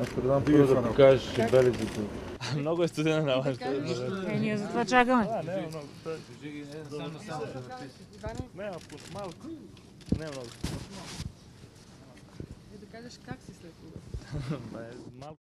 Предам първо да покажеш белезите. Много е студена на вас. Ние за това чакаме. Не, много. Не, малко. Не, много. Да кажеш как си след това. Малко.